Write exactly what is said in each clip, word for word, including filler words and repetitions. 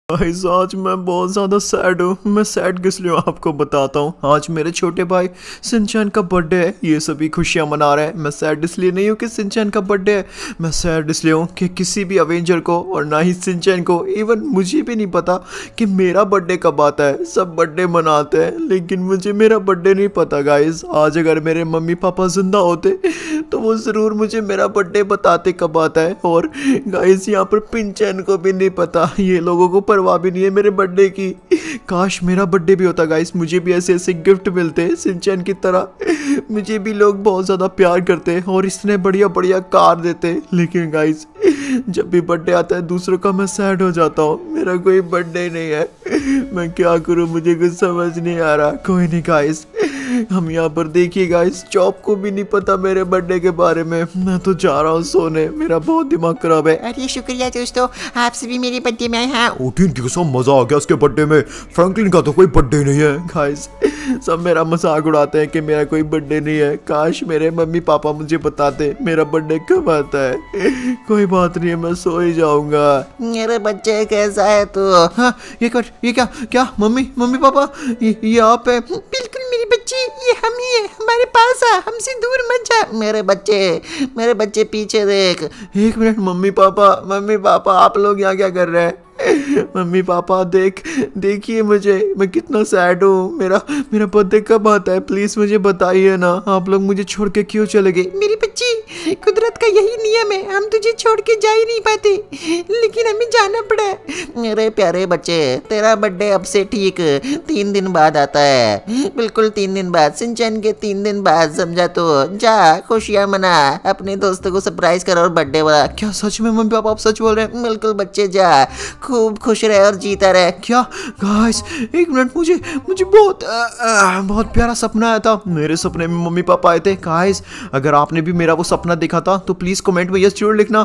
Guys आज मैं बहुत ज़्यादा सैड हूँ। मैं सैड किस लिए हूँ आपको बताता हूँ। आज मेरे छोटे भाई सिंचैन का बर्थडे है, ये सभी खुशियाँ मना रहे हैं। मैं सैड इसलिए नहीं हूँ कि सिंचैन का बर्थडे है, मैं सैड इसलिए हूँ कि किसी भी अवेंजर को और ना ही सिंचैन को, इवन मुझे भी नहीं पता कि मेरा बर्थडे कब आता है। सब बर्थडे मनाते हैं लेकिन मुझे मेरा बर्थडे नहीं पता। गाइस आज अगर मेरे मम्मी पापा जिंदा होते तो वो ज़रूर मुझे मेरा बर्थडे बताते कब आता है। और गाइस यहाँ पर पिंचैन को भी नहीं पता, ये लोगों को परवाह भी नहीं है मेरे बर्थडे की। काश मेरा बर्थडे भी होता गाइस, मुझे भी ऐसे ऐसे गिफ्ट मिलते सिंचैन की तरह। मुझे भी लोग बहुत ज़्यादा प्यार करते हैं और इतने बढ़िया बढ़िया कार देते। लेकिन गाइस जब भी बर्थडे आता है दूसरों का मैं सैड हो जाता हूँ। मेरा कोई बर्थडे नहीं है, मैं क्या करूँ, मुझे कुछ समझ नहीं आ रहा। कोई नहीं गाइस, हम यहाँ पर देखिए गाइस जॉब को भी नहीं पता मेरे बर्थडे के बारे में। मैं तो जा रहा हूँ सोने, मेरा बहुत दिमाग खराब है। अरे शुक्रिया दोस्तों, आप सभी मेरे बर्थडे में आए हैं। ओटीन की कसम मजा आ गया उसके बर्थडे में। फ्रैंकलिन का तो कोई बर्थडे नहीं है। गाइस सब मेरा मजाक उड़ाते हैं कि मेरा कोई बर्थडे नहीं है। काश मेरे मम्मी पापा मुझे बताते मेरा बर्थडे कब आता है। कोई बात नहीं है, मैं सो ही जाऊंगा। मेरे बच्चे कैसा है तू? हाँ ये कर, ये क्या क्या मम्मी मम्मी पापा ये, ये आप है? बिल्कुल मेरे बच्चे, ये हम ही है, हमारे पास आ, हमसे दूर मत जा। मेरे बच्चे मेरे बच्चे पीछे देख। एक minute, mummy papa mummy papa आप लोग यहाँ क्या कर रहे हैं? मम्मी पापा देख देखिए मुझे, मैं कितना सैड हूँ। मेरा मेरा बर्थडे कब आता है प्लीज मुझे बताइए ना। आप लोग मुझे छोड़ के क्यों चले गए? मेरे बच्ची कुदरत का यही नियम है, हम तुझे छोड़ के जा ही नहीं पाते, लेकिन हमें जाना पड़ा। मेरे प्यारे बच्चे तेरा बर्थडे अब से ठीक तीन दिन बाद आता है, बिल्कुल तीन दिन बाद, सिंचैन के तीन दिन बाद, समझा? तो जा खुशियाँ मना, अपने दोस्तों को सरप्राइज कर और बर्थडे बना। क्या सच में मम्मी पापा आप सच बोल रहे हैं? बिल्कुल बच्चे जा, खूब खुश रहे और जीता रहे। क्या गाइस एक मिनट, मुझे मुझे बहुत आ, आ, बहुत प्यारा सपना आया था। मेरे सपने में मम्मी पापा आए थे। गाइस अगर आपने भी मेरा वो सपना देखा था तो प्लीज कमेंट में यस जरूर लिखना।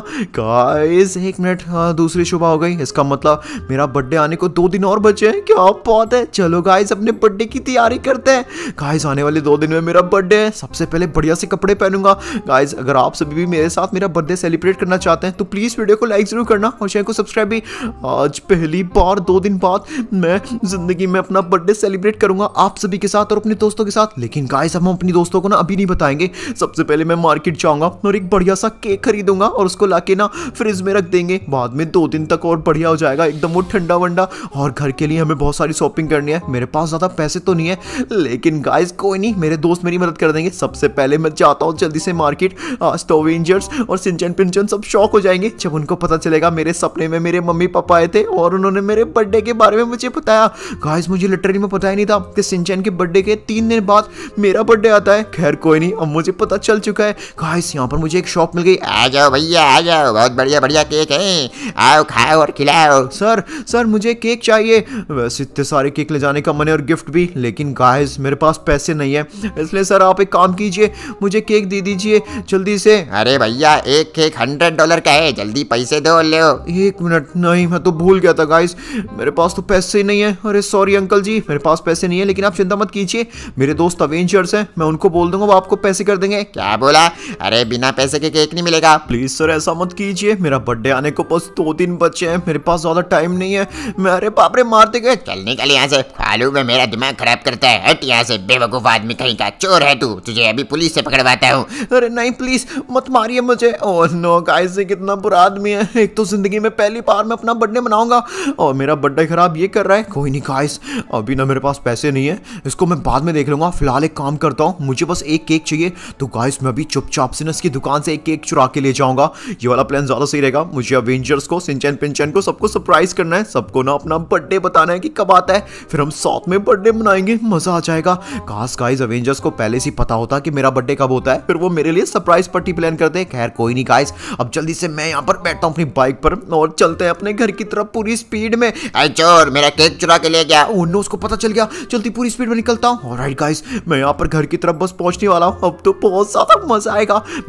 गाइस एक मिनट, हाँ दूसरी सुबह हो गई, इसका मतलब मेरा बर्थडे आने को दो दिन और बचे हैं। क्या बात है, चलो गाइस अपने बर्थडे की तैयारी करते हैं। गाइस आने वाले दो दिन में मेरा बर्थडे है, सबसे पहले बढ़िया से कपड़े पहनूंगा। गाइस अगर आप सभी भी मेरे साथ मेरा बर्थडे सेलिब्रेट करना चाहते हैं तो प्लीज वीडियो को लाइक जरूर करना और चैनल को सब्सक्राइब भी। आज पहली बार दो दिन बाद मैं जिंदगी में अपना बर्थडे सेलिब्रेट करूंगा आप सभी के साथ और अपने दोस्तों के साथ। लेकिन गाइस हम अपनी दोस्तों को ना अभी नहीं बताएंगे। सबसे पहले मैं मार्केट जाऊंगा और एक बढ़िया सा केक खरीदूंगा और उसको लाके ना फ्रिज में रख देंगे। बाद में दो दिन तक और बढ़िया हो जाएगा एकदम वो ठंडा वंडा। और घर के लिए हमें बहुत सारी शॉपिंग करनी है। मेरे पास ज्यादा पैसे तो नहीं है लेकिन गाइस कोई नहीं, मेरे दोस्त मेरी मदद कर देंगे। सबसे पहले मैं जाता हूँ जल्दी से मार्केट। आज तो अवेंजर्स और सिंचैन पिंचन सब शॉक हो जाएंगे जब उनको पता चलेगा मेरे सपने में मेरे मम्मी पापा आए थे और उन्होंने मेरे बर्थडे के बारे में मुझे बताया। गाइस मुझे लिटरली में पता ही नहीं था कि सिंचैन के बर्थडे के तीन दिन बाद मेरा बर्थडे आता है। खैर कोई नहीं, अब मुझे पता चल चुका है। गाइस यहाँ पर मुझे एक शॉप मिल गई। आ जाओ भैया आ जाओ, बहुत बढ़िया बढ़िया केक है, आओ खाओ और खिलाओ। सर सर मुझे केक चाहिए। वैसे इतने सारे केक ले जाने का मन है और गिफ्ट भी, लेकिन गाइस मेरे पास पैसे नहीं है, इसलिए सर आप एक काम कीजिए, मुझे केक दे दीजिए जल्दी से। अरे भैया एक केक हंड्रेड डॉलर का है, जल्दी पैसे दो ले। एक मिनट, नहीं मैं तो भूल गया था गाइस, मेरे पास तो पैसे ही नहीं है। अरे सॉरी अंकल जी, मेरे पास पैसे नहीं है, लेकिन आप चिंता मत कीजिए, मेरे दोस्त अवेंजर्स हैं, मैं उनको बोल दूंगा वो आपको पैसे कर देंगे। क्या बोला? अरे बिना पैसे के केक नहीं मिलेगा। प्लीज सर ऐसा मत कीजिए, मेरा बर्थडे आने को बस दो दिन बचे हैं, मेरे पास ज्यादा टाइम नहीं है। मैं अरे बाप रे मार देंगे। चल निकल यहाँ से, फालतू में मेरा दिमाग खराब करता है, हट यहाँ से बेवकूफ आदमी कहीं का, चोर है तू, तुझे अभी पुलिस से पकड़वाता हूँ। अरे नहीं प्लीज मत मारिए मुझे। ओह नो गाइस ये कितना बुरा आदमी है। एक तो जिंदगी में पहली बार मैं अपना बर्थडे मनाऊंगा और मेरा बर्थडे खराब ये कर रहा है। कोई नहीं गाइस, अभी ना मेरे पास पैसे नहीं है, इसको मैं बाद में देख लूंगा। फिलहाल एक काम करता हूँ, मुझे बस एक केक चाहिए, तो गाइस मैं अभी चुपचाप से ना इसकी दुकान से एक केक चुरा के ले जाऊंगा। ये वाला प्लान ज्यादा सही रहेगा। मुझे अवेंजर्स को, सिंचैन पिंचैन को सबको सरप्राइज करना है, सबको ना अपना बर्थडे बताना है कि कब आता है, फिर हम साथ में बर्थडे मनाएंगे, मजा आ जाएगा। काश गाइस अवेंजर्स को पहले से पता होता कि मेरा बर्थडे कब होता है, फिर वो मेरे लिए सरप्राइज पार्टी प्लान करते हैं। खैर कोई नहीं गाइस, अब जल्दी से मैं यहाँ पर बैठता हूँ अपनी बाइक पर और चलते हैं अपने घर की तरफ पूरी स्पीड में। अरे चोर मेरा केक चुरा के ले गया। ओह नो उसको पता चल गया, जल्दी पूरी स्पीड में निकलता हूँ। ऑलराइट गाइस मैं यहाँ पर घर की तरफ बस पहुंचने वाला हूँ। अब तो बहुत ज्यादा मजा आएगा।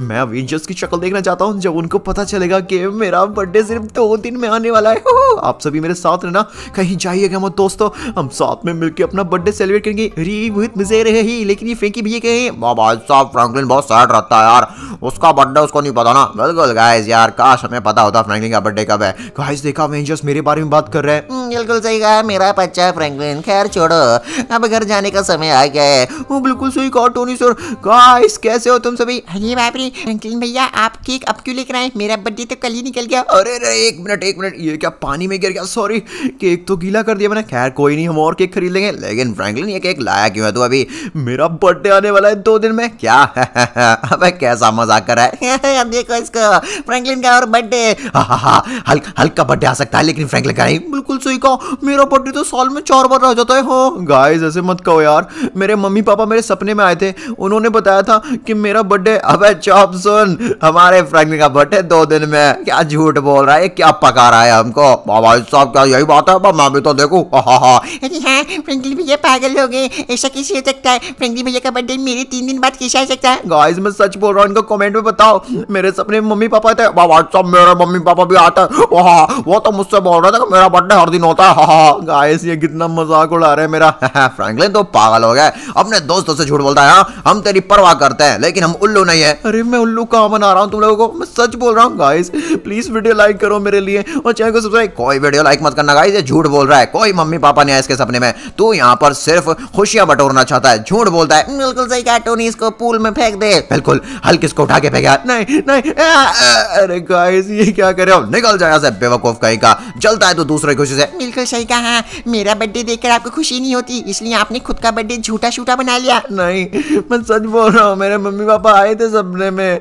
मैं अवेंजर्स की शक्ल देखना चाहता हूँ जब उनको पता चलेगा कि मेरा बर्थडे सिर्फ दो दिन में आने वाला है। आप सभी मेरे साथ रहना, कहीं जाइएगा मत दोस्तों, हम साथ में मिलकर अपना बर्थडे सेलिब्रेट करेंगे। री बहुत मजे रहे, लेकिन ये फ्रैंकी भैया कहे भाई साहब फ्रैंकलिन बहुत सैड रहता है यार, उसका बर्थडे उसको नहीं पता ना। बिल्कुल गाइस यार, काश हमें पता होता फ्रैंकलिन का बर्थडे कब है। गाइस देखा अवेंजर्स मेरे बारे में बात कर रहे हैं। बिल्कुल सही कहा मेरा बच्चा फ्रैंकलिन। खैर छोड़ो, अब घर जाने का समय आ गया है। वो बिल्कुल सही कहा टोनी सर। गाइस कैसे हो तुम सभी? अरे बाप रे फ्रैंकलिन भैया, आप केक अब क्यों लेकर आए? मेरा बर्थडे तो कल ही निकल गया। अरे अरे एक मिनट एक मिनट, ये क्या पानी में गिर गया? सॉरी, केक तो गीला कर दिया मैंने। खैर कोई नहीं, हम और केक खरीद लेंगे। लेकिन फ्रैंकलिन ये केक लाया क्यों है तू अभी? मेरा बर्थडे आने वाला है दो दिन में। क्या अबे कैसा मजाक कर रहा है? देखो इसको, फ्रैंकलिन का और बर्थडे। हल्क हल्क का बर्थडे आ सकता है लेकिन फ्रैंकलिन का नहीं। बिल्कुल सही कहा, मेरा बर्थडे तो साल में चार बार आ जाता है। हाँ गाइस ऐसे मत कहो यार, मेरे मम्मी पापा मेरे सपने में आए थे, उन्होंने बताया था कि मेरा बर्थडे। अबे चुप सुन, हमारे फ्रैंकलिन का बर्थडे दो दिन में। क्या झूठ बोल रहा है, क्या पका रहा है हमको? भाई साहब क्या यही बात है? मैं भी तो देखूं। अरे हाँ फ्रैंकलिन भैया पागल हो गए, ऐसा कैसे हो सकता है? फ्रैंकलिन भैया का बर्थडे मेरे तीन दिन बाद कैसे आ सकता है? गाइस मैं सच बोल रहा हूँ, इनको कमेंट में बताओ। मेरे सपने में मम्मी पापा थे। भाई साहब मेरे मम्मी पापा भी आते हैं, वो तो मुझसे बोल रहे थे कि मेरा बर्थडे हर दिन होता है। गाइस ये कितना मजाक उड़ा रहे हैं मेरा। फ्रैंकलिन तो पागल हो गया, अपने दोस्तों से झूठ बोलता है। हम तेरी परवाह करते हैं लेकिन हम उल्लू नहीं है। अरे मैं उल्लू कहाँ बना रहा हूँ तुम लोगों को, मैं सच बोल रहा हूँ। गाइस प्लीज वीडियो लाइक करो मेरे लिए और चैनल को सब्सक्राइब। कोई वीडियो लाइक मत करना गाइस, ये झूठ बोल रहा है। कोई मम्मी पापा नहीं आए इसके सपने में। तू यहाँ पर सिर्फ खुशियां बटोरना चाहता है, झूठ बोलता है। बिल्कुल सही कहा टोनी, इसको पूल में फेंक दे। बिल्कुल, हल्क इसको उठा के फेंका। नहीं नहीं, अरे गाइस ये क्या कर रहे हो? निकल जाए से बेवकूफ कहीं का, चलता है तो दूसरे खुशी से। बिल्कुल सही कहा, मेरा बर्थडे देखकर आपको खुशी नहीं होती, इसलिए आपने खुद का बर्थडे झूठा छूटा बना लिया। नहीं मैं सच बोल रहा हूँ, मेरे मम्मी पापा आए थे सपने में।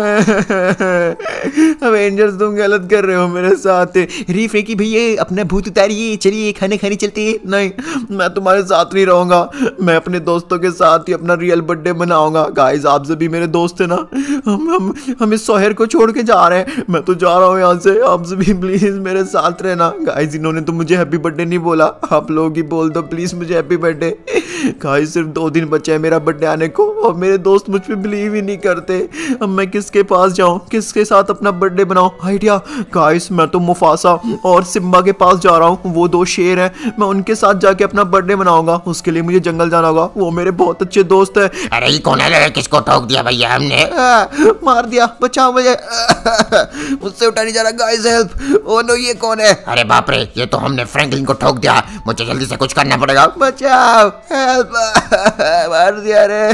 अवेंजर्स तुम गलत कर रहे हो मेरे साथ। री फ्रैंकी भैया अपना भूत उतारिए, चलिए खाने खाने चलते। नहीं मैं तुम्हारे साथ नहीं रहूंगा, मैं अपने दोस्तों के साथ ही अपना रियल बर्थडे मनाऊंगा। गाइस आप सभी मेरे दोस्त है ना, हम हम हम इस शहर को छोड़ के जा रहे हैं। मैं तो जा रहा हूँ यहाँ से, आप सभी प्लीज मेरे साथ रहना। गाइस इन्होंने तो मुझे हैप्पी बर्थडे नहीं बोला, आप लोग ही बोल दो प्लीज मुझे हैप्पी बर्थडे। गाइस सिर्फ दो दिन बचे हैं मेरा बर्थडे आने को और मेरे दोस्त मुझ पे बिलीव ही नहीं करते। अब मैं किसके पास जाऊँ, किसके साथ अपना बर्थडे बनाऊँ? आइडिया गाइस, मैं तो मुफासा और सिम्बा के पास जा रहा हूँ, वो दो शेर हैं, मैं उनके साथ जाके अपना बर्थडे मनाऊंगा। उसके लिए मुझे जंगल जाना होगा, वो मेरे बहुत अच्छे दोस्त है। अरे ये कौन है? किसको ठोक दिया भैया हमने? आ, मार दिया, बचाओ मुझे। मुझसे उठा नहीं जा रहा। Guys help. ओ नो ये कौन है? अरे बाप रे, ये तो हमने फ्रैंकलिन को ठोक दिया, मुझे जल्दी से कुछ करना पड़ेगा। बचाओ, हेल्प। मार दिया रे।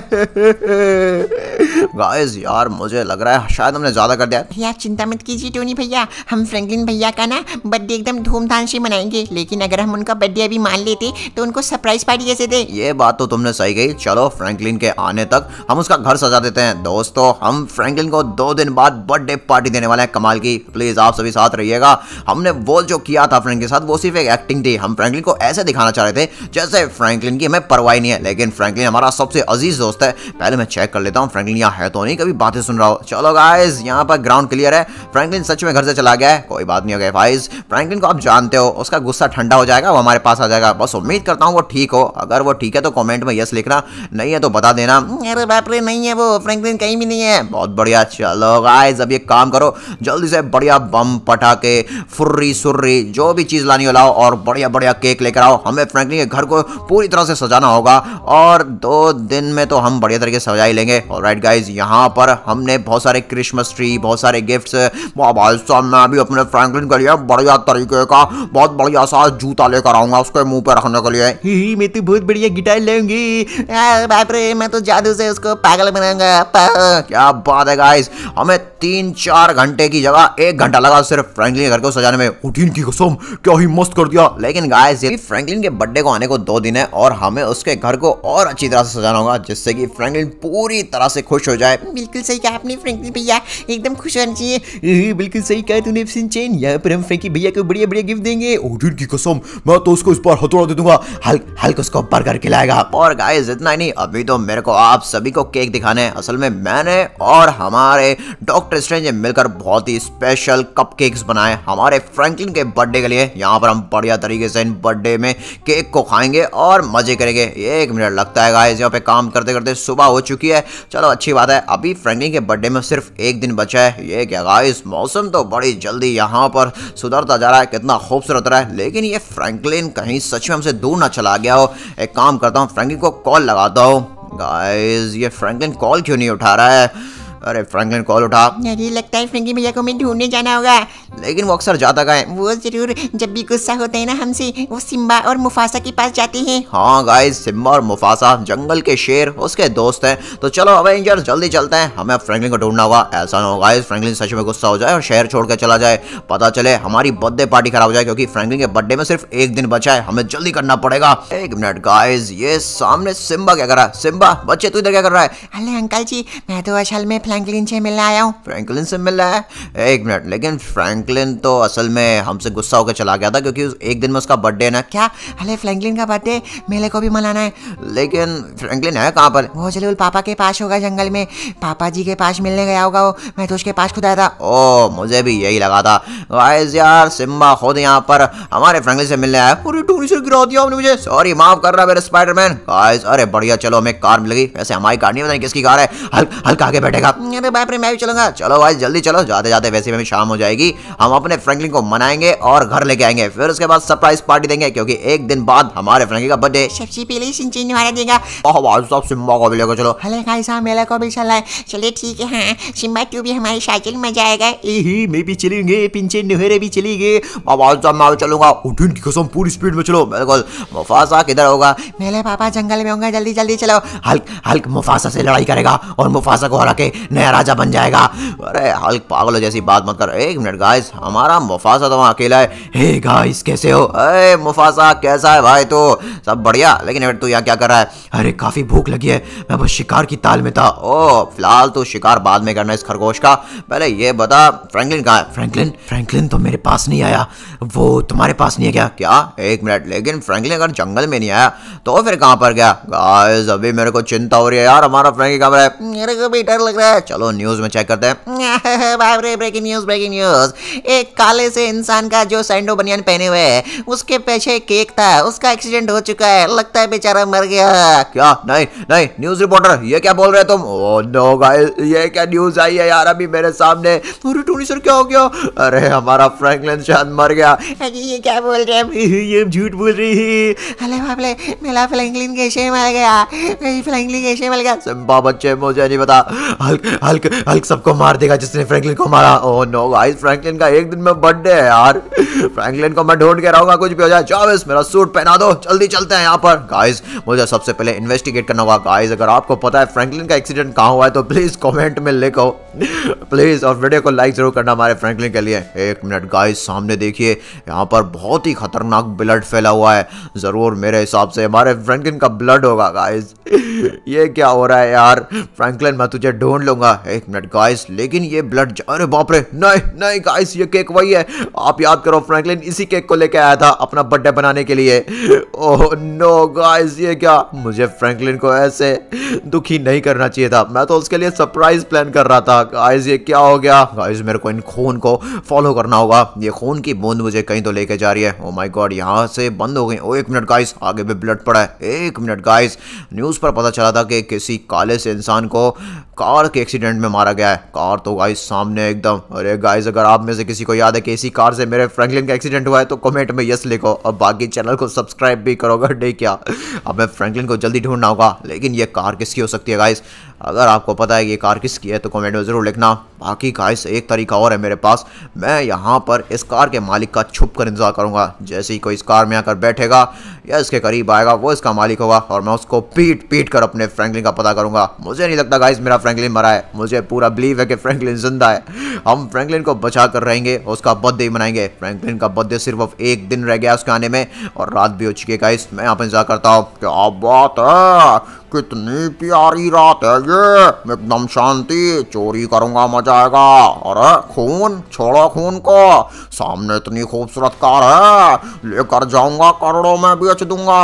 गाइस यार मुझे लग रहा है शायद हमने ज्यादा कर दिया। भैया चिंता मत कीजिए टोनी भैया, हम फ्रैंकलिन भैया का ना बर्थडे एकदम धूमधाम से मनाएंगे, लेकिन अगर हम उनका बर्थडे अभी मान लेते तो उनको सरप्राइज पार्टी कैसे दे? ये बात तो तुमने सही कही। चलो फ्रैंकलिन के आने तक हम उसका घर सजा देते हैं। दोस्तों हम फ्रैंकलिन को दो दिन बाद बर्थडे पार्टी देने वाले हैं कमाल की। प्लीज आप सभी साथ रहिएगा। हमने वो जो किया था फ्रैंकलिन के साथ वो सिर्फ एक एक्टिंग थी। हम फ्रैंकलिन को ऐसे दिखाना चाह रहे थे जैसे फ्रैंकलिन की हमें परवाह नहीं है, लेकिन फ्रैंकलिन हमारा सबसे अजीज दोस्त है। पहले मैं चेक कर लेता हूँ फ्रैंकलिन यहाँ है तो नहीं, कभी बातें सुन रहा हो। चलो गाइस यहाँ पर ग्राउंड क्लियर है, फ्रैंकलिन सच में घर से चला गया है। कोई बात नहीं हो गया गाइस, फ्रैंकलिन को आप जानते हो, उसका गुस्सा ठंडा हो जाएगा, वो हमारे पास आ जाएगा। बस उम्मीद करता हूँ वो ठीक हो। अगर वो ठीक है तो कमेंट में यस लिखना, नहीं है तो बता देना। अरे बाप रे नहीं है वो, फ्रैंकलिन कहीं भी नहीं है। बहुत बढ़िया। चलो गाइस अब ये काम करो, जल्दी से बढ़िया बम पटाखे फुर्री सुर्री जो भी चीज लानी हो लाओ और बढ़िया बढ़िया केक लेकर आओ। हमें फ्रैंकलिन के घर को पूरी तरह से सजाना होगा और दो दिन में तो हम बढ़िया तरीके से सजा ही लेंगे। ऑलराइट गाइस यहाँ पर हमने बहुत सारे क्रिसमस ट्री, बहुत सारे गिफ्ट्स। भाई साहब मैं भी अपने फ्रैंकलिन के लिए बढ़िया तरीके का बहुत बढ़िया सा जूता लेकर आऊंगा उसके मुंह पे रखने के लिए। ही मैं तो बहुत बढ़िया गिटार लाऊंगी। बाप रे मैं तो जादू से उसको पागल बनाऊंगा। क्या बात है गाइस, हमें तीन चार घंटे की जगह एक घंटा लगा सिर्फ फ्रैंकलिन के घर को सजाने में। उठीन की कसम क्या ही मस्त कर दिया। लेकिन गाइस ये फ्रैंकलिन के बर्थडे को आने को दो दिन है और हमें उसके घर को और अच्छी तरह से सजाना होगा जिससे कि फ्रैंकलिन पूरी तरह से खुश हो जाए। बिल्कुल सही कहा आपने फ्रैंकलिन भैया, एकदम खुश होना चाहिए। बिल्कुल सही कहा तूने सिंचैन, यहाँ पर हम फ्रैंकी भैया को बढ़िया बढ़िया गिफ्ट देंगे। उठीन की कसम मैं तो उसको इस बार हथौड़ा दे दूंगा, हल्क हल्क उसको बर्गर खिलाएगा। और गाइस इतना ही नहीं, अभी तो मेरे को आप सभी को केक दिखाने हैं। असल में मैंने और हमारे डॉक्टर स्ट्रेंज मिलकर बहुत ही स्पेशल कपकेक्स बनाए हमारे फ्रैंकलिन के बर्थडे के लिए। यहाँ पर हम बढ़िया तरीके से इन बर्थडे में केक को खाएंगे और मजे करेंगे। एक मिनट, लगता है गाइस यहाँ पे काम करते करते सुबह हो चुकी है। चलो अच्छी बात है, अभी फ्रैंकलिन के बर्थडे में सिर्फ एक दिन बचा है। ये क्या गाइस, मौसम तो बड़ी जल्दी यहाँ पर सुधरता जा रहा है, कितना खूबसूरत रहा है। लेकिन ये फ्रैंकलिन कहीं सच में हमसे दूर ना चला गया हो। एक काम करता हूँ, फ्रैंकलिन को कॉल लगाता हूँ। गाइस ये फ्रैंकलिन कॉल क्यों नहीं उठा रहा है? अरे फ्रैंकलिन कॉल उठा। अरे लगता है फ्रैंकी भैया को मैं ढूंढने जाना होगा। लेकिन वो अक्सर जाता कहाँ है? वो जरूर जब भी गुस्सा होते हैं ना हमसे, वो सिम्बा और मुफासा के पास जाते हैं। हाँ गाइस, सिम्बा और मुफासा जंगल के शेर उसके दोस्त हैं। तो चलो अवेंजर्स जल्दी चलते हैं, हमें फ्रैंकलिन को ढूंढना होगा। ऐसा ना हो गाइस फ्रैंकलिन सच में गुस्सा हो जाए और शहर छोड़ के चला जाए, पता चले हमारी बर्थडे पार्टी खराब हो जाए, क्योंकि फ्रैंकलिन के बर्थडे में सिर्फ एक दिन बचा है, हमें जल्दी करना पड़ेगा। एक मिनट गाइस, ये सामने सिम्बा क्या कर रहा है? सिम्बा बच्चे तू इधर क्या कर रहा है? अरे अंकल जी, मैं तो असल में फ्रैंकलिन से मिलने आया हूँ। फ्रैंकलिन से मिल रहा है? एक मिनट, लेकिन फ्रैंकलिन तो असल में हमसे गुस्सा होकर चला गया था, क्योंकि उस एक दिन में उसका बर्थडे ना। क्या? अरे फ्रैंकलिन का बर्थडे मेले को भी मनाना है। लेकिन फ्रैंकलिन है कहाँ पर? वो जरूर पापा के पास होगा, जंगल में पापा जी के पास मिलने गया होगा वो। मैं तो उसके पास खुद आया था। ओ मुझे भी यही लगा था। गाइस यार, सिम्बा खुद यहाँ पर हमारे फ्रैंकलिन से मिलने आया। पूरी टूनी से गिरा दिया आपने मुझे, सॉरी माफ कर रहा मेरे स्पाइडरमैन। गाइस अरे बढ़िया, चलो हमें कार मिल गई। वैसे हमारी कार नहीं, पता नहीं किसकी कार है। हल हल्का आगे बैठेगा। अरे बाप रे, मैं भी चलूंगा। चलो गाइस जल्दी चलो, जाते जाते वैसे में भी शाम हो जाएगी। हम अपने फ्रैंकलिन को मनाएंगे और घर लेके आएंगे, फिर उसके बाद सरप्राइज पार्टी देंगे, क्योंकि एक दिन बाद हमारे फ्रैंकलिन का बर्थडे। सबसे पहले सिंचन वाला देगा। सब सिम्बा को भी लेकर चलो। हले गाइस, हाँ मेले को भी चलना है। चलिए ठीक है। हाँ सिम्बा तू भी हमारी साइकिल में जाएगा। यही मैं भी चलेंगे, पिंचे नहरे भी चलेंगे। मैं चलूंगा। उठिन की कसम, पूरी स्पीड में चलो। बिल्कुल। मुफासा किधर होगा? मेरे पापा जंगल में होंगे, जल्दी जल्दी चलो। हल्क हल्क मुफासा से लड़ाई करेगा और मुफासा को हरा के नया राजा बन जाएगा। अरे हल्क पागल जैसी बात मत कर। एक मिनट गाइस, हमारा मुफासा तो वहाँ अकेला है। हे गाइस कैसे हो? अरे मुफासा कैसा है भाई? तो सब बढ़िया, लेकिन तू यहाँ क्या कर रहा है? अरे काफी भूख लगी है, मैं बस शिकार की ताल में था। ओ फिलहाल तो शिकार बाद में करना इस खरगोश का, पहले ये बता फ्रैंकलिन कहाँ है? फ्रैंकलिन फ्रैंकलिन तो मेरे पास नहीं आया। वो तुम्हारे पास नहीं है क्या? क्या? एक मिनट, लेकिन फ्रैंकलिन अगर जंगल में नहीं आया तो फिर कहाँ पर गया? गाइस अभी मेरे को चिंता हो रही है यार, हमारा फ्रैंकी कहाँ है? मेरे को भी डर लग रहा है। चलो न्यूज में चेक करते हैं। बाप रे, ब्रेकिंग न्यूज ब्रेकिंग न्यूज। एक काले से इंसान का जो सैंडो बनियान पहने हुए है, उसके पीछे केक था, उसका एक्सीडेंट हो चुका है, लगता है बेचारा मर गया। क्या? नहीं नहीं, न्यूज रिपोर्टर ये क्या बोल रहे तुम? ओह नो गाइस, ये क्या न्यूज आई है यार अभी मेरे सामने? अरे टोनी सर क्या हो गया? अरे हमारा फ्रैंकलिन शायद मर गया। अरे ये क्या बोल रहे हैं? ये झूठ बोल रही है। अरे बाप रे, मेरा फ्रैंकलिन कैसे मर गया? फ्रैंकलिन कैसे मर गया? सिम्बा बच्चे मुझे नहीं पता। हल्क हल्क हल्क सबको मार देगा जिसने फ्रैंकलिन को मारा। ओह नो गाइस, फ्रैंकलिन का एक दिन में बर्थडे है यार। फ्रैंकलिन को मैं ढूंढ के रहूंगा, कुछ भी हो जाए। चावेस मेरा सूट पहना दो, जल्दी चलते हैं यहाँ पर। गाइस मुझे सबसे पहले इन्वेस्टिगेट करना होगा। गाइस अगर आपको पता है फ्रैंकलिन का एक्सीडेंट कहाँ हुआ है तो प्लीज कमेंट में लिखो प्लीज, और वीडियो को लाइक जरूर करना हमारे फ्रैंकलिन के लिए। एक मिनट गाइस, सामने देखिए, यहाँ पर बहुत ही खतरनाक ब्लड फैला हुआ है। जरूर मेरे हिसाब से हमारे फ्रैंकलिन का ब्लड होगा। गाइस ये क्या हो रहा है यार? फ्रैंकलिन मैं तुझे ढूंढ लूंगा। एक मिनट गाइस, लेकिन ये ब्लड, अरे बाप रे, नहीं नहीं गाइस, ये केक वही है। आप याद करो, फ्रैंकलिन इसी केक को लेके आया था अपना बर्थडे बनाने के लिए। ओह नो गाइस, ये क्या? मुझे फ्रैंकलिन को ऐसे दुखी नहीं करना चाहिए था, मैं तो उसके लिए सरप्राइज प्लान कर रहा था। गाइस ये क्या हो गया? गाइस मेरे को इन खून को फॉलो करना होगा, ये खून की बूंद मुझे कहीं तो लेके जा रही है। ओ माय गॉड, यहाँ से बंद हो गई। ओ एक मिनट गाइस, आगे भी ब्लड पड़ा है। एक मिनट गाइस, न्यूज पर पता चला था कि किसी काले से इंसान को कार के एक्सीडेंट में मारा गया है। कार तो गाइस सामने एकदम। अरे गाइस अगर आप में से किसी को याद है कि इसी कार से मेरे फ्रैंकलिन का एक्सीडेंट हुआ है तो कमेंट में यस लिखो, और बाकी चैनल को सब्सक्राइब भी करोगे। नहीं क्या? अब मैं फ्रैंकलिन को जल्दी ढूंढना होगा। लेकिन ये कार किसकी हो सकती है गाइस? अगर आपको पता है ये कार किसकी है तो कमेंट में ज़रूर लिखना। बाकी गाइस एक तरीका और है मेरे पास, मैं यहाँ पर इस कार के मालिक का छुप कर इंतजार करूँगा। जैसे ही कोई इस कार में आकर बैठेगा या इसके करीब आएगा, वो इसका मालिक होगा, और मैं उसको पीट पीट कर अपने फ्रैंकलिन का पता करूँगा। मुझे नहीं लगता गाइस मेरा फ्रैंकलिन मरा है, मुझे पूरा बिलीव है कि फ्रैंकलिन जिंदा है। हम फ्रैंकलिन को बचा कर रहेंगे, उसका बर्थडे मनाएंगे। फ्रैंकलिन का बर्थडे सिर्फ एक दिन रह गया उसके आने में, और रात भी हो चुकी है गाइस। मैं यहाँ पर इंतजार करता हूँ। क्या बात है, कितनी प्यारी रात है ये, एकदम शांति, चोरी करूंगा, मजा आएगा। अरे खून छोड़ो, खून को सामने इतनी खूबसूरत कार है, लेकर जाऊंगा, करोड़ों में बेच दूंगा।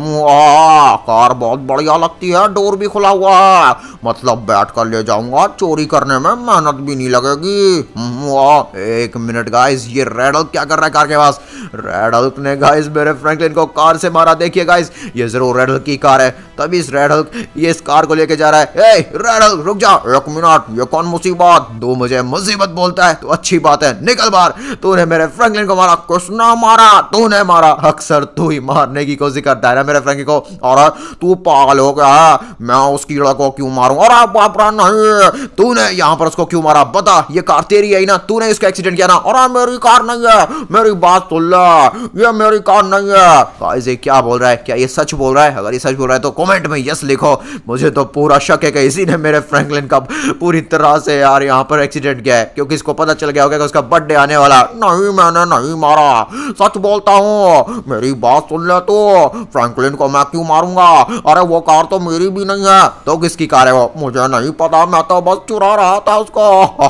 वाह, कार बहुत बढ़िया लगती है, डोर भी खुला हुआ है, मतलब बैठ कर ले जाऊंगा, चोरी करने में मेहनत भी नहीं लगेगी। वाह, एक मिनट गाइस, ये रेड हल्क क्या कर रहा है कार के पास? रेड हल्क ने गाइस मेरे फ्रैंकलिन को कार से मारा। देखिए गाइस, ये जरूर रेड हल्क की कार है, तभी इस रेड हल्क ये इस कार को लेके जा रहा है। ए रेड हल्क रुक जा एक मिनट, ये कौन मुसीबत? तू मुझे मुसीबत बोलता है तो अच्छी बात है, निकल बाहर। तूने मेरे फ्रैंकलिन को मारा? किसने मारा? तूने मारा। अक्सर तू ही मारने की कोशिश करता है ना मेरे फ्रैंकलिन को। और तू पागल हो गया, मैं उस कीड़ा को क्यों मारूं? अरे बाप रे, नहीं, तूने यहाँ पर उसको क्यों मारा? बता, ये कार तेरी है ना, तूने इसका एक्सीडेंट किया ना? अरे मेरी कार नहीं है, मेरी बात सुन ले, ये मेरी कार नहीं है। गाइस ये क्या बोल रहा है? क्या ये सच बोल रहा है? अगर ये सच बोल रहा है तो कमेंट में यस लिखो। मुझे तो पूरा शक है कि इसी ने मेरे फ्रैंकलिन का पूरी तरह से यार यहाँ पर एक्सीडेंट किया है, क्योंकि इसको पता चल गया होगा कि उसका बर्थडे आने वाला। नहीं, मैंने नहीं मारा, सच बोलता हूँ, मेरी बात सुन ले। तो फ्रैंकलिन को मैं क्यों मारूंगा? अरे वो कार तो मेरी भी नहीं है। तो किसकी कार है वो? मुझे नहीं पता, मैं तो बस चुरा रहा था उसको।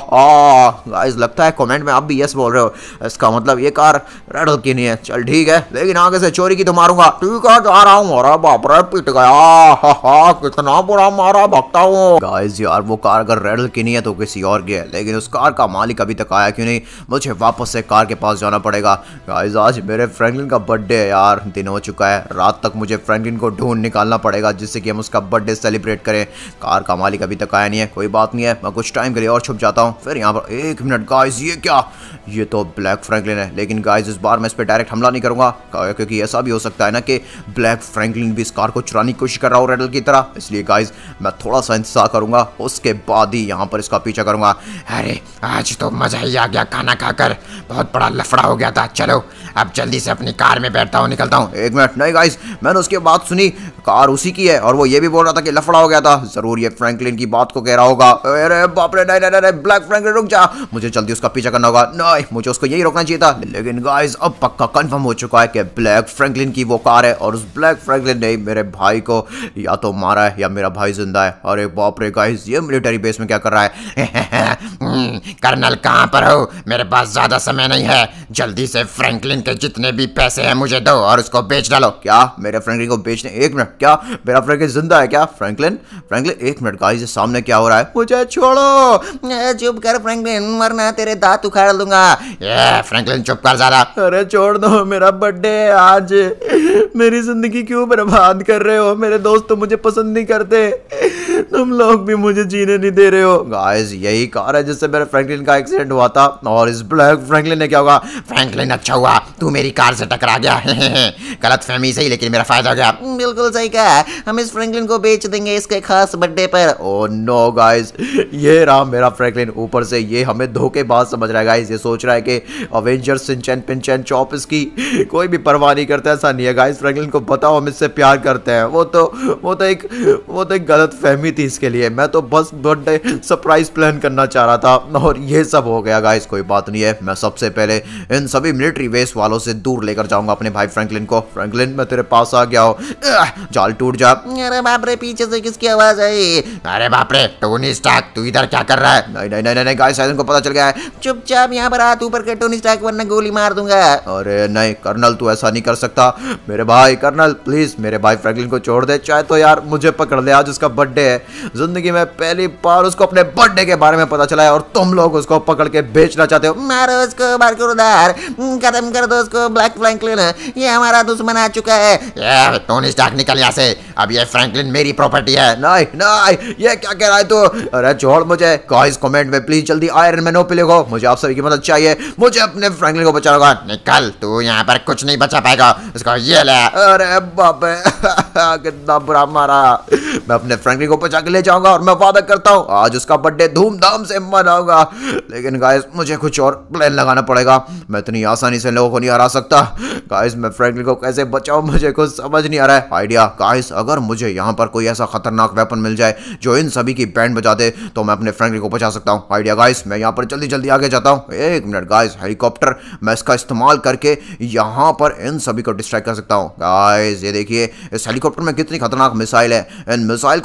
गाइस लगता है कमेंट में आप भी यस बोल रहे हो, इसका मतलब ये कार रेड हल्क की नहीं है। चल ठीक है, लेकिन आगे से चोरी की तो मारूंगा। ठीक है, जा रहा हूँ। अरे बाप रे, पिट गया, कितना बुरा मारा, भगता हूँ। गाइस यार वो कार अगर रेड हल्क की नहीं है तो किसी और की है, लेकिन उस कार का मालिक अभी तक आया क्यों नहीं? मुझे वापस से कार के पास जाना पड़ेगा। गाइस आज मेरे फ्रैंकलिन का बर्थडे है यार, दिन हो चुका है, रात तक मुझे फ्रैंकलिन को ढूंढ निकालना पड़ेगा जिससे कि हम उसका बर्थडे सेलिब्रेट करें। कार का मालिक अभी तक आया नहीं है, कोई बात नहीं है, मैं कुछ टाइम के लिए और छुप जाता हूँ। फिर यहाँ पर एक मिनट गाइस, ये क्या? ये तो ब्लैक फ्रैंकलिन है, लेकिन गाइस इस बार मैं इस पर डायरेक्ट हमला नहीं करूंगा, क्योंकि ऐसा भी हो सकता है ना कि ब्लैक फ्रैंकलिन भी इस कार को चुराने की कोशिश कर रहा हो रेड हल्क की तरह। इसलिए गाइस मैं थोड़ा सा इंतजार करूंगा, उसके बाद ही यहाँ पर इसका पीछा करूंगा। अरे आज तो मजा ही आ गया, खाना खाकर बहुत बड़ा लफड़ा हो गया था। चलो अब जल्दी से अपनी कार में बैठता हूँ, निकलता हूँ। एक मिनट, नहीं गाइस, मैंने उसकी बात सुनी, कार उसी की है, और वो ये भी बोल रहा था कि लफड़ा हो गया था। जरूर ये फ्रैंकलिन की बात को कह रहा होगा। अरे बाप रे, नहीं नहीं नहीं, ब्लैक फ्रैंकलिन रुक जा, मुझे जल्दी उसका पीछा करना होगा। नहीं, मुझे उसको यही रोकना चाहिए था। लेकिन गाइस अब पक्का कंफर्म हो चुका है कि ब्लैक फ्रैंकलिन की वो कार है, और उस ब्लैक फ्रैंकलिन ने मेरे भाई को या तो मारा है या मेरा भाई जिंदा है। अरे बाप रे गाइस, ये मिलिट्री बेस में क्या कर रहा है? कर्नल कहाँ पर हो? मेरे पास ज्यादा समय नहीं है, जल्दी से फ्रैंकलिन के जितने भी पैसे हैं मुझे दो और उसको बेच डालो। क्या मेरे फ्रैंकलिन को बेचने? एक मिनट, क्या मेरा फ्रैंकलिन जिंदा है क्या? फ्रैंकलिन फ्रैंकलिन एक मिनट गाइस, सामने क्या हो रहा है? मुझे छोड़ो। चुप कर फ्रैंकलिन, वरना तेरे दांत उखाड़ दूंगा। ये फ्रैंकलिन चुप कर ज़्यादा। अरे छोड़ दो, मेरा बर्थडे है आज, मेरी जिंदगी क्यों बर्बाद कर रहे हो? मेरे दोस्त तो मुझे पसंद नहीं करते, तुम लोग भी मुझे जीने नहीं दे रहे हो। गाइस यही कार है जिससे मेरे फ्रैंकलिन का एक्सीडेंट हुआ था, और इस ब्लैक फ्रैंकलिन ने क्या होगा? फ्रैंकलिन अच्छा हुआ तू मेरी कार से टकरा गया। गलत फहमी सही, लेकिन मेरा फायदा हो गया। बिल्कुल सही कहा, हम इस फ्रैंकलिन को बेच देंगे इसके खास बर्थडे पर। ओह नो गाइस, ये रहा मेरा फ्रैंकलिन। ऊपर से ये हमें धोखेबाज समझ रहा है गाइस, ये सोच रहा है कि अवेंजर्स सिंचैन पिंचैन चॉप इसकी कोई भी परवाह नहीं करता। ऐसा नहीं है गाइस, फ्रैंकलिन को बताओ हम इससे प्यार करते हैं। वो तो वो तो एक वो तो एक गलत फहमी थी इसके लिए। मैं तो बस बर्थडे सरप्राइज प्लान करना चाह रहा था, और ये सब हो गया गाइस। कोई बात नहीं है, मैं सबसे पहले इन सभी मिलिट्री बेस वालों से दूर लेकर जाऊंगा अपने भाई फ्रैंकलिन को। फ्रैंकलिन मैं तेरे पास आ गया हूँ, जाल टूट जा। अरे बाप रे, पीछे से किसकी आवाज आई? अरे बाप रे, टोनी स्टार्क तू इधर क्या कर रहा है? नहीं नहीं नहीं नहीं गाइस, शायद इनको पता चल गया है। चुपचाप यहाँ पर हाथ ऊपर कर टोनी स्टार्क, वरना गोली मार दूंगा। अरे नहीं कर्नल, तू ऐसा नहीं कर सकता मेरे भाई। कर्नल प्लीज मेरे भाई फ्रैंकलिन को छोड़ दे, चाहे तो यार मुझे पकड़ ले, आज उसका बर्थडे है। जिंदगी में पहली बार उसको अपने बर्थडे के बारे में पता चला है, और तुम लोग उसको पकड़ के बेचना चाहते हो। मारो उसको, मार कर उधार, खत्म कर दो उसको। ब्लैक फ्रैंकलिन ये हमारा दुश्मन आ चुका है। ये टोनी स्टार्क निकल यहाँ से, अब ये फ्रैंकलिन मेरी प्रॉपर्टी है। नहीं नहीं, ये क्या कह रहा है तू? अरे छोड़ मुझे। गाइस कमेंट में प्लीज जल्दी आयरन मैन ओपी लिखो, मुझे आप सभी की मदद चाहिए, मुझे अपने फ्रैंकलिन को बचाना होगा। निकल, तू यहाँ पर कुछ नहीं बचा पाएगा, इसको ये ले। अरे बाप रे, कितना बुरा मारा। मैं अपने फ्रैंकलिन को बचा के ले जाऊंगा, और मैं वादा करता हूँ आज उसका बर्थडे धूमधाम से मनाऊंगा। लेकिन गाइस मुझे कुछ और प्लान लगाना पड़ेगा, मैं इतनी आसानी से लोगों को नहीं हरा सकता। गाइस मैं फ्रैंकलिन को कैसे बचाऊं, मुझे कुछ समझ नहीं आ रहा है आइडिया। गाइस अगर मुझे यहाँ पर कोई ऐसा खतरनाक वेपन मिल जाए जो इन सभी की बैंड बजा दे, तो मैं अपने फ्रैंकलिन को बचा सकता हूँ। आइडिया गाइस, मैं यहाँ पर जल्दी जल्दी आगे जाता हूँ। एक मिनट गाइस, हेलीकॉप्टर मैं इसका इस्तेमाल करके यहाँ पर इन सभी को डिस्ट्रैक्ट कर सकता हूँ। गाइस ये देखिए, इस हेलीकॉप्टर में कितनी खतरनाक मिसाइल है। इन मिसाइल को चलाकर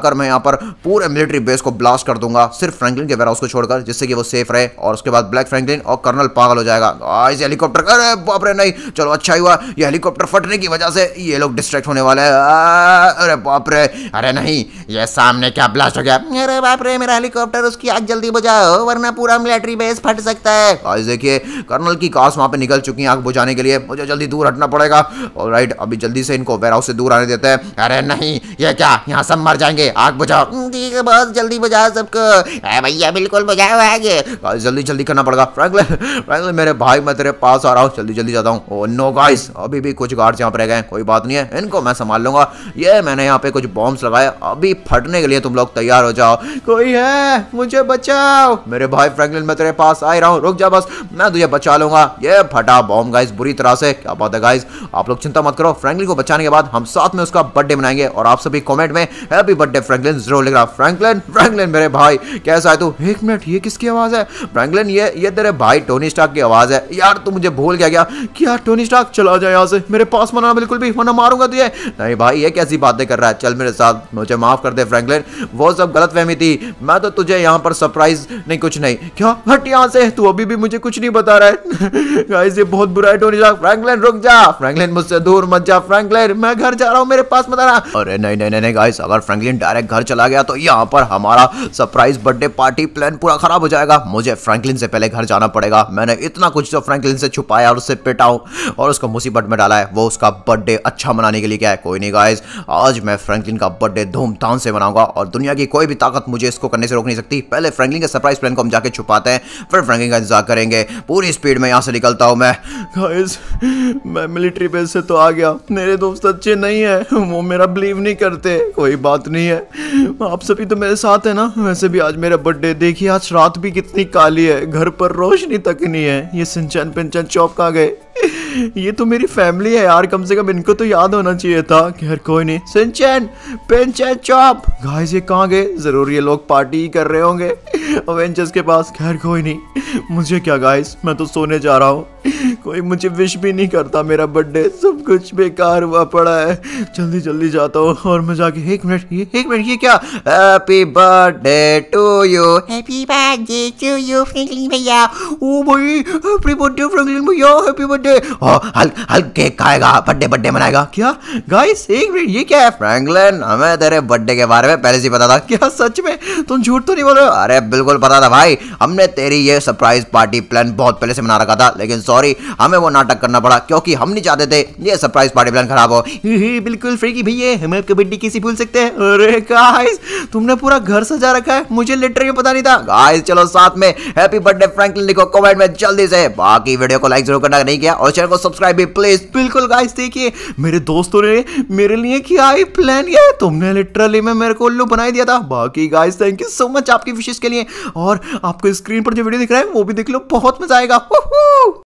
जाकर मैं यहाँ पर पूरे मिलिट्री बेस को ब्लास्ट कर दूंगा, सिर्फ फ्रैंकलिन के वेयरहाउस को छोड़कर, जिससे कि वो सेफ रहे। और उसके बाद ब्लैक फ्रैंकलिन और कर्नल पागल हो जाएगा। गाइस हेलीकॉप्टर, अरे बाप रे नहीं, चलो अच्छा ही हुआ ये हेलीकॉप्टर फटने की वजह से ये लोग डिस्ट्रैक्ट होने वाले हैं। अरे बाप रे, अरे नहीं, ये सामने क्या ब्लास्ट हो गया? अरे बाप रे, मेरा हेलीकॉप्टर, उसकी आग जल्दी बुझाओ वरना पूरा मिलिट्री बेस फट सकता है। गाइस देखिए कर्नल की कार्स वहां पे निकल चुकी हैं आग बुझाने के लिए, मुझे जल्दी दूर हटना पड़ेगा। ऑलराइट, अभी जल्दी से इनको वेयरहाउस से दूर आने देते हैं। अरे नहीं, ये क्या, यहाँ सब मर जाएंगे, आग बुझाओ। ठीक है बॉस, जल्दी बुझाओ सबको। अरे भैया बिल्कुल बुझाओ आग। गाइस जल्दी जल्दी करना पड़ेगा। फ्रैंकलिन फ्रैंकलिन मेरे भाई, मैं तेरे पास आ रहा हूँ, जल्दी जल्दी जाता हूँ। ओह नो गाइस, अभी भी कुछ गार्ड्स यहाँ पर रह गए, कोई बात नहीं है, इनको मैं संभाल लूंगा। ये मैंने यहाँ पे कुछ बॉम्ब्स लगाए, अभी फटने के लिए, तुम लोग तैयार हो जाओ। कोई है, मुझे बचाओ। मेरे भाई फ्रैंकलिन, मैं तेरे पास आ रहा हूँ, रुक जा बस, मैं तुझे बचा लूंगा। ये फटा बॉम्ब गाइस बुरी तरह से, क्या बात है गाइस, आप लोग चिंता मत करो। फ्रैंकलिन को बचाने के बाद हम साथ में उसका बर्थडे मनाएंगे और आप सभी कमेंट में हैप्पी बर्थडे फ्रैंकलिन जरूर लिखना। फ्रैंकलिन फ्रैंकलिन मेरे भाई, कैसा है तू? एक मिनट, ये किसकी आवाज है? फ्रैंकलिन ये ये तेरे भाई टोनी स्टार्क की आवाज है। यार तू मुझे भूल गया क्या? क्या टोनी स्टार्क, चला जा यहाँ से, मेरे पास मना बिल्कुल भी, वरना मारूंगा तुझे। नहीं भाई, ये कैसी बातें कर रहा है, चल मेरे साथ, मुझे माफ कर दे फ्रैंकलिन, वो सब गलतफहमी थी, मैं तो तुझे यहाँ पर सरप्राइज नहीं, कुछ नहीं। क्या, हट यहाँ से, तू अभी भी मुझे कुछ नहीं बता रहा है। गाइस ये बहुत बुरा है टोनी स्टार्क। फ्रैंकलिन रुक जा, फ्रैंकलिन मुझसे दूर मत जा, फ्रैंकलिन मैं घर जा रहा हूँ, मेरे पास मत आना। अरे नहीं नहीं नहीं गाइस, अगर फ्रैंकलिन डायरेक्ट घर चला गया तो यहाँ पर हमारा सरप्राइज बर्थडे पार्टी प्लान पूरा खराब हो जाएगा। मुझे फ्रैंकलिन से पहले घर जाना पड़ेगा। मैंने इतना कुछ जो फ्रैंकलिन से छुपाया और उससे पिटा हूँ और उसको मुसीबत में डाला है, वो उसका बर्थडे अच्छा मनाने के लिए क्या है। कोई नहीं गाइस, आज मैं फ्रैंकलिन का बर्थडे धूमधाम से मनाऊंगा और दुनिया की कोई भी ताकत मुझे इसको करने से रोक नहीं सकती। पहले फ्रैंकलिन के सरप्राइज प्लान को हम जाके छुपाते हैं, फिर फ्रैंकलिन का इंतजार करेंगे। पूरी स्पीड में यहाँ से निकलता हूँ मैं। गाइस मैं मिलिट्री बेस से तो आ गया, मेरे दोस्त अच्छे नहीं है, वो मेरा बिलीव नहीं करते। कोई बात नहीं है, आप सभी तो मेरे साथ है ना। वैसे भी आज मेरा बर्थडे, देखिए आज रात भी कितनी काली है, घर पर रोशनी तक नहीं है। ये सिंचन पिंचन चौप कहाँ गए? ये तो मेरी फैमिली है यार, कम से कम इनको तो याद होना चाहिए था। खैर कोई नहीं, सिंचन पिंचन चौप, गाइस ये कहाँ गए? जरूर ये लोग पार्टी कर रहे होंगे अवेंजर्स के पास। खैर कोई नहीं, मुझे क्या गाइस, मैं तो सोने जा रहा हूँ। कोई मुझे विश भी नहीं करता, मेरा बर्थडे सब कुछ बेकार हुआ पड़ा है। जल्दी जल्दी जाता हूँ और मैं जाके, एक मिनट, ये एक मिनट, ये क्या? Happy birthday to you, happy birthday to you Franklin भैया। ओ भाई हैप्पी बर्थडे फ्रैंकलिन भैया, हैप्पी बर्थडे। हल हल केक खाएगा, बर्थडे बर्थडे मनाएगा क्या? गाइस एक मिनट, ये क्या है? फ्रैंकलिन हमें तेरे बर्थडे के बारे में पहले से पता था। क्या सच में? तुम झूठ तो नहीं बोल रहे हो? अरे बिल्कुल पता था भाई, हमने तेरी ये सरप्राइज पार्टी प्लान बहुत पहले से बना रखा था, लेकिन सॉरी हमें वो नाटक करना पड़ा क्योंकि हम नहीं चाहते थे ये सरप्राइज पार्टी प्लान खराब हो। बिल्कुल फ्रैंकी भैया, हम आपका बर्थडे कैसे भूल सकते हैं? अरे गाइस तुमने पूरा घर सजा रखा है, मुझे लिटरली पता नहीं था। गाइस चलो साथ में हैप्पी बर्थडे फ्रैंकलिन लिखो कमेंट में जल्दी से। बाकी वीडियो को लाइक जरूर करना नहीं किया और चैनल को सब्सक्राइब भी प्लीज। बिल्कुल गाइस, देखिए मेरे दोस्तों ने मेरे लिए किया है प्लान, किया तुमने लिटरली में मेरे को उल्लू बना दिया था। बाकी guys thank you so much आपकी विशेष के लिए, और आपको स्क्रीन पर जो वीडियो दिख रहा है वो भी देख लो, बहुत मजा आएगा।